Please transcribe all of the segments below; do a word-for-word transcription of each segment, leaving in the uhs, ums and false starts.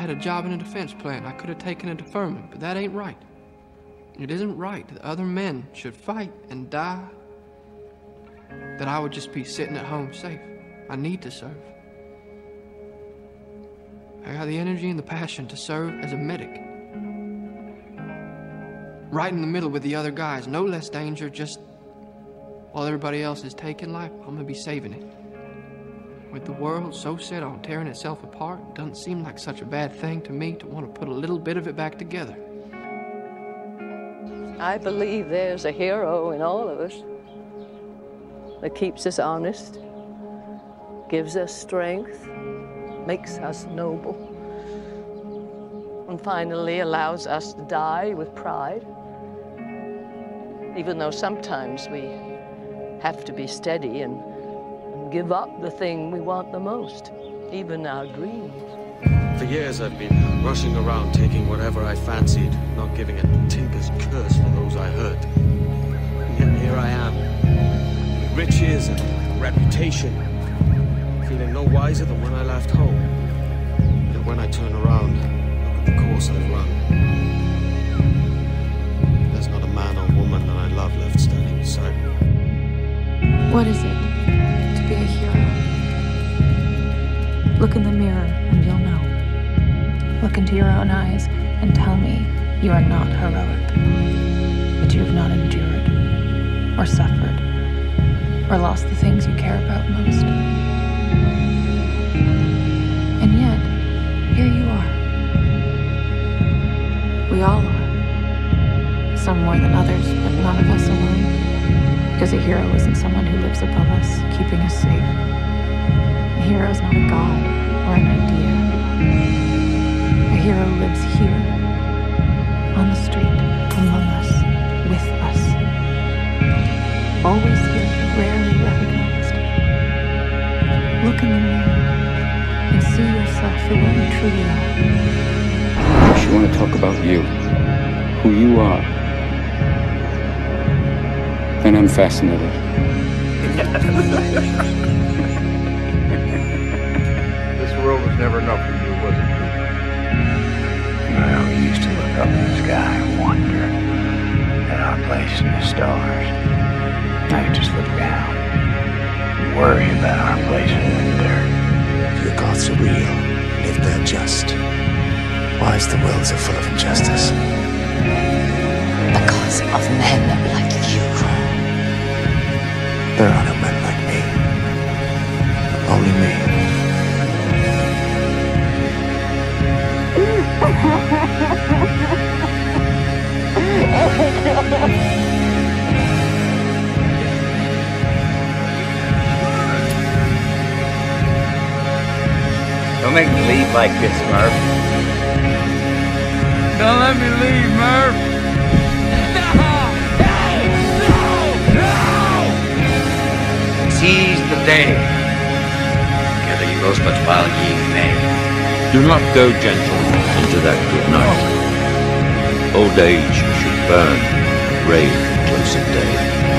had a job in a defense plant. I could have taken a deferment, but that ain't right. It isn't right that other men should fight and die, that I would just be sitting at home safe. I need to serve. I got the energy and the passion to serve as a medic. Right in the middle with the other guys, no less danger, just while everybody else is taking life, I'm gonna be saving it. With the world so set on tearing itself apart, it doesn't seem like such a bad thing to me to want to put a little bit of it back together. I believe there's a hero in all of us that keeps us honest, gives us strength, makes us noble, and finally allows us to die with pride, even though sometimes we have to be steady and, and give up the thing we want the most, even our dreams. For years I've been rushing around, taking whatever I fancied, not giving a tinker's curse for those I hurt. And yet here I am, with riches and reputation, feeling no wiser than when I left home. And when I turn around, look at the course I've run. There's not a man or woman that I love left standing beside me. What is it to be a hero? Look in the mirror and you'll know. Look into your own eyes and tell me you are not heroic, that you have not endured, or suffered, or lost the things you care about most. And yet, here you are. We all are. Some more than others, but none of us alone. Because a hero isn't someone who lives above us, keeping us safe. A hero is not a god or an idea. A hero lives here, on the street, among us, with us. Always here, rarely recognized. Look in the mirror and see yourself for what you truly are. If you want to talk about you, who you are, then I'm fascinated. This world was never enough for you, was it? Well, we used to look up in the sky and wonder at our place in the stars. Now you just look down and worry about our place in the dirt. If your gods are real, if they're just, why is the world so full of injustice? Because of men like you. There are no men like me. Only me. Don't make me leave like this, Murph. Don't let me leave, Murph. Seize the day. Gather ye most much while ye may. Do not go gentle into that good night. Old age should burn, rave close at day.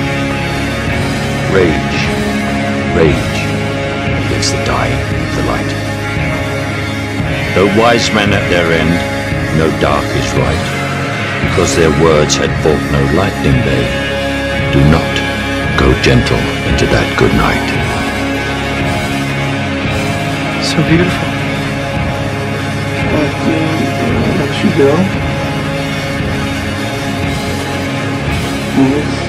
Rage, rage, against the dying of the light. Though wise men at their end, no dark is right, because their words had fought no lightning day. Do not go gentle into that good night. So beautiful. Let you go.